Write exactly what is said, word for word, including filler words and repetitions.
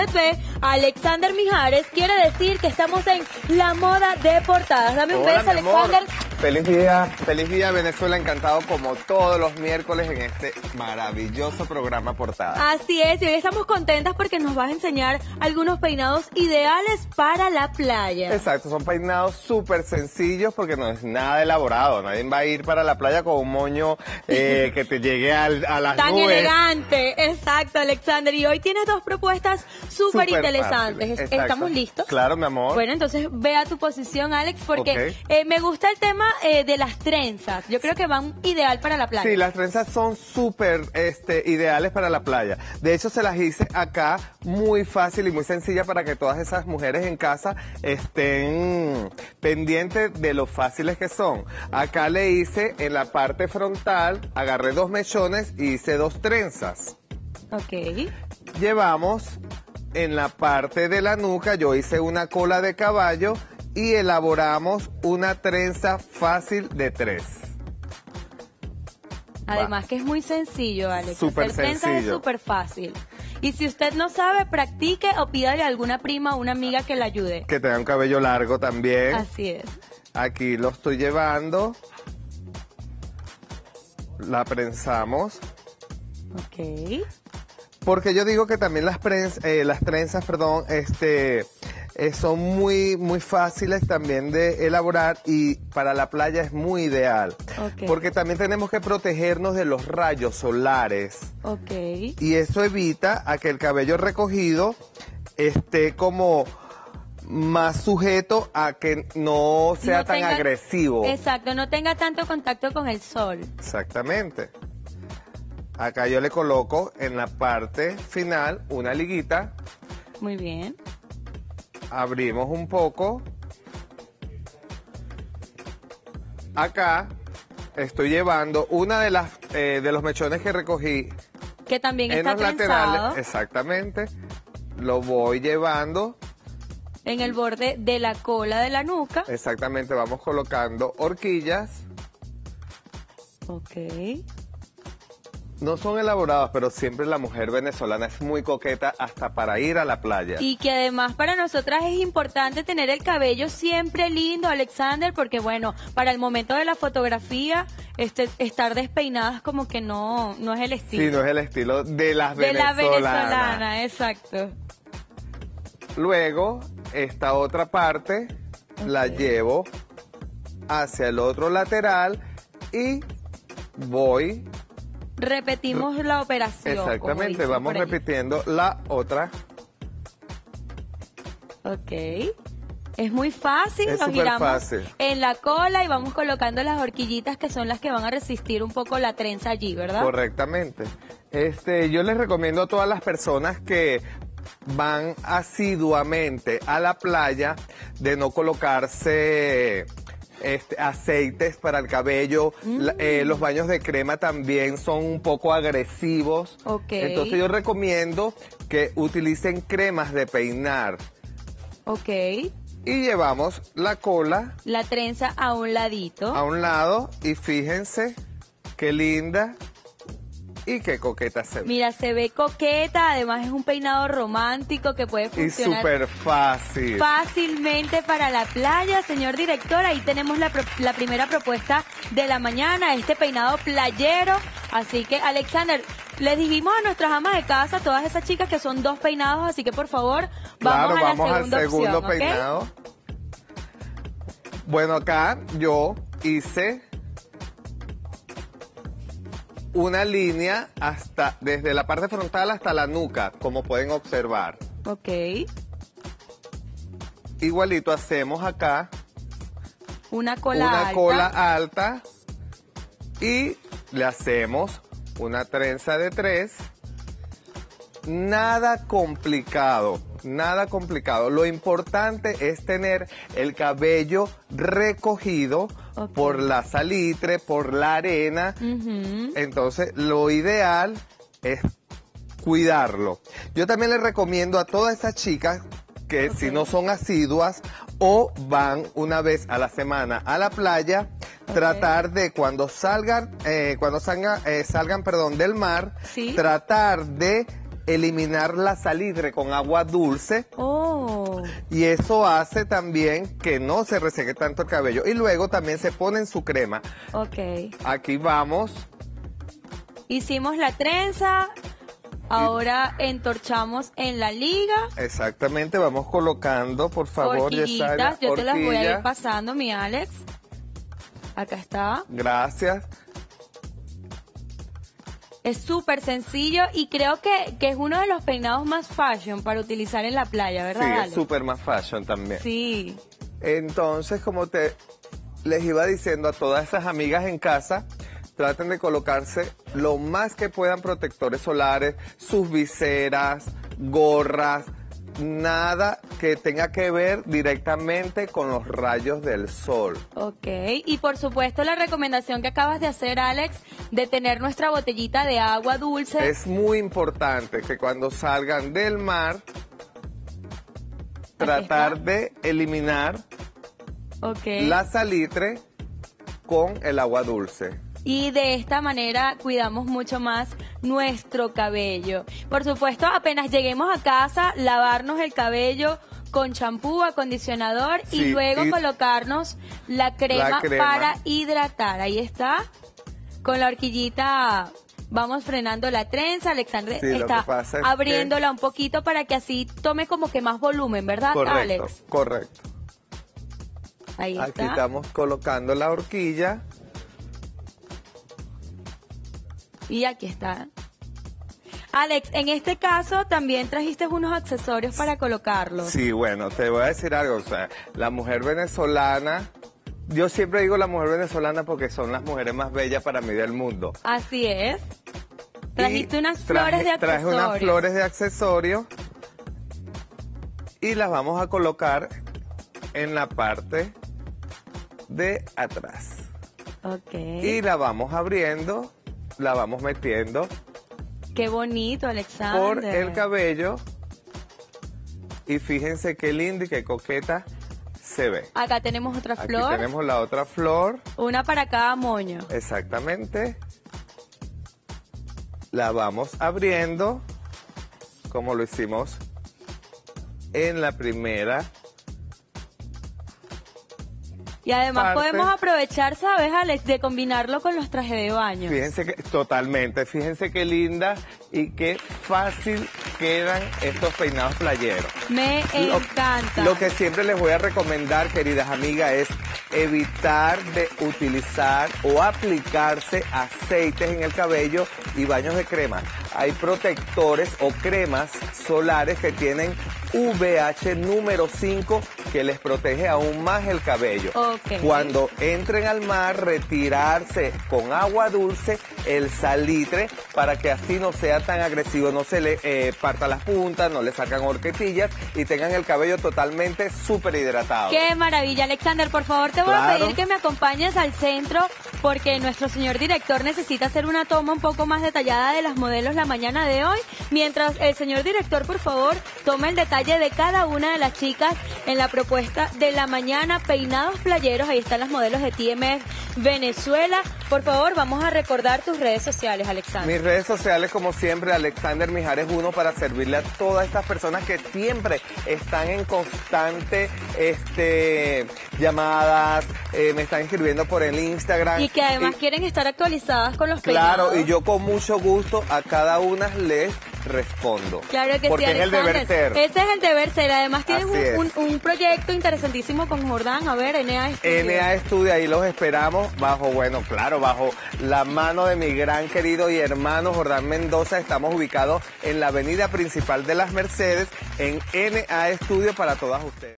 usted ve a Alexander Mijares, quiere decir que estamos en la moda de portadas. Dame un Hola, beso, mi amor. Alexander. Feliz día, feliz día Venezuela, encantado como todos los miércoles en este maravilloso programa Portada. Así es, y hoy estamos contentas porque nos vas a enseñar algunos peinados ideales para la playa. Exacto, son peinados súper sencillos porque no es nada elaborado. Nadie va a ir para la playa con un moño eh, que te llegue al, a las Tan nubes. elegante, exacto, Alexander. Y hoy tienes dos propuestas súper interesantes. fáciles, exacto. ¿Estamos listos? Claro, mi amor. Bueno, entonces ve a tu posición, Alex, porque Ok. eh, me gusta el tema eh, de las trenzas. Yo creo que van ideal para la playa. Sí, las trenzas son súper este, ideales para la playa. De hecho, se las hice acá muy fácil y muy sencilla para que todas esas mujeres en casa estén pendientes de lo fáciles que son. Acá le hice en la parte frontal, agarré dos mechones y hice dos trenzas. Ok. Llevamos en la parte de la nuca, yo hice una cola de caballo y elaboramos una trenza fácil de tres. Además que es muy sencillo, Alex. Súper Hacer trenzas es sencillo. súper fácil. Y si usted no sabe, practique o pídale a alguna prima o una amiga que la ayude. Que tenga un cabello largo también. Así es. Aquí lo estoy llevando. La prensamos. Ok. Porque yo digo que también las, prens, eh, las trenzas, perdón, este, eh, son muy, muy fáciles también de elaborar y para la playa es muy ideal. Ok. Porque también tenemos que protegernos de los rayos solares. Ok. Y eso evita a que el cabello recogido esté como más sujeto a que no sea No tan tenga- agresivo. Exacto, no tenga tanto contacto con el sol. Exactamente. Acá yo le coloco en la parte final una liguita, Muy bien. abrimos un poco. Acá estoy llevando una de las eh, de los mechones que recogí Que también en está los trenzado laterales, exactamente. Lo voy llevando, en el borde de la cola de la nuca. exactamente, vamos colocando horquillas. Ok. No son elaboradas, pero siempre la mujer venezolana es muy coqueta hasta para ir a la playa. Y que además para nosotras es importante tener el cabello siempre lindo, Alexander, porque bueno, para el momento de la fotografía, este, estar despeinadas como que no, no es el estilo. Sí, no es el estilo de las de la venezolanas. venezolana, exacto. Luego, esta otra parte la Ok. llevo hacia el otro lateral y voy. Repetimos la operación. como Exactamente, dicen vamos por allí. repitiendo la otra. Ok. Es muy fácil, Es nos súper giramos fácil. en la cola y vamos colocando las horquillitas que son las que van a resistir un poco la trenza allí, ¿verdad? Correctamente. Este, yo les recomiendo a todas las personas que van asiduamente a la playa de no colocarse este, aceites para el cabello. La- eh, los baños de crema también son un poco agresivos. Ok. Entonces yo recomiendo que utilicen cremas de peinar. Ok. Y llevamos la cola La trenza a un ladito. a un lado y fíjense qué linda y qué coqueta se ve. Mira, se ve coqueta, además es un peinado romántico que puede Y funcionar súper fácil. fácilmente para la playa. Señor director, ahí tenemos la, pro- la primera propuesta de la mañana, este peinado playero. Así que, Alexander, les dijimos a nuestras amas de casa, todas esas chicas que son dos peinados, así que por favor, vamos Claro, a la vamos al segunda segundo opción, ¿ok? peinado. Bueno, acá yo hice una línea hasta desde la parte frontal hasta la nuca, como pueden observar. Ok. Igualito hacemos acá Una cola una alta. cola alta y le hacemos una trenza de tres. Nada complicado, nada complicado. Lo importante es tener el cabello recogido Ok. por la salitre, por la arena. Ujú. Entonces, lo ideal es cuidarlo. Yo también les recomiendo a todas esas chicas que Ok. si no son asiduas o van una vez a la semana a la playa, Ok. tratar de cuando salgan, eh, cuando salgan, eh, salgan, perdón, del mar, Sí. tratar de eliminar la salitre con agua dulce. Oh. Y eso hace también que no se reseque tanto el cabello. Y luego también se pone en su crema. Ok. Aquí vamos. Hicimos la trenza. Ahora entorchamos en la liga. Exactamente, vamos colocando, por favor, Horquillitas, Yesaya, yo te las voy a horquilla. ir pasando, mi Alex. Acá está. Gracias. Es súper sencillo y creo que, que es uno de los peinados más fashion para utilizar en la playa, ¿verdad, Sí, Alex? es súper más fashion también. Sí. Entonces, como te les iba diciendo a todas esas amigas en casa, traten de colocarse lo más que puedan protectores solares, sus viseras, gorras, nada que tenga que ver directamente con los rayos del sol. Ok, y por supuesto la recomendación que acabas de hacer, Alex, de tener nuestra botellita de agua dulce. Es muy importante que cuando salgan del mar, tratar de eliminar okay. la salitre con el agua dulce. Y de esta manera cuidamos mucho más nuestro cabello. Por supuesto, apenas lleguemos a casa, lavarnos el cabello con champú, acondicionador Sí, y luego y colocarnos la crema, la crema para hidratar. Ahí está, con la horquillita vamos frenando la trenza. Alexandre Sí, lo está que pasa es abriéndola que... un poquito para que así tome como que más volumen, ¿verdad, Correcto, Alex? correcto. Ahí Aquí está. estamos colocando la horquilla. Y aquí está. Alex, en este caso también trajiste unos accesorios para colocarlos. Sí, bueno, te voy a decir algo. O sea, la mujer venezolana, yo siempre digo la mujer venezolana porque son las mujeres más bellas para mí del mundo. Así es. Trajiste Y unas traje- flores de accesorios. Traje unas flores de accesorio y las vamos a colocar en la parte de atrás. Ok. Y la vamos abriendo, la vamos metiendo Qué bonito, Alexander. por el cabello y fíjense qué linda y qué coqueta se ve. Acá tenemos otra Aquí flor. tenemos la otra flor, Una para cada moño. exactamente. La vamos abriendo como lo hicimos en la primera. Y además parte. podemos aprovechar, ¿sabes, Alex? De combinarlo con los trajes de baño. Fíjense que, totalmente, fíjense qué linda y qué fácil quedan estos peinados playeros. Me Lo- encanta. Lo que siempre les voy a recomendar, queridas amigas, es evitar de utilizar o aplicarse aceites en el cabello y baños de crema. Hay protectores o cremas solares que tienen V H número cinco que les protege aún más el cabello. Ok. Cuando entren al mar, retirarse con agua dulce el salitre para que así no sea tan agresivo, no se le eh, parta las puntas, no le sacan horquetillas y tengan el cabello totalmente súper hidratado. Qué maravilla, Alexander. Por favor, te voy a Claro. pedir que me acompañes al centro porque nuestro señor director necesita hacer una toma un poco más detallada de las modelos la mañana de hoy. Mientras el señor director, por favor, toma el detalle de cada una de las chicas en la propuesta de la mañana. Peinados playeros, ahí están las modelos de T M F Venezuela. Por favor, vamos a recordar tus redes sociales, Alexander. Mis redes sociales, como siempre, Alexander Mijares uno, para servirle a todas estas personas que siempre están en constante este, llamadas, eh, me están escribiendo por el Instagram. Y que además Y- quieren estar actualizadas con los Claro, peinados. y yo con mucho gusto a cada una les respondo. Claro que porque sí, es el Alexander. deber ser. Ese es el deber ser. Además tienes Así un, es. un, un proyecto interesantísimo con Jordán. A ver, N A Studio. N A Studio, ahí los esperamos bajo, bueno, claro, bajo la mano de mi gran querido y hermano Jordán Mendoza. Estamos ubicados en la avenida principal de las Mercedes, en N A Studio para todas ustedes.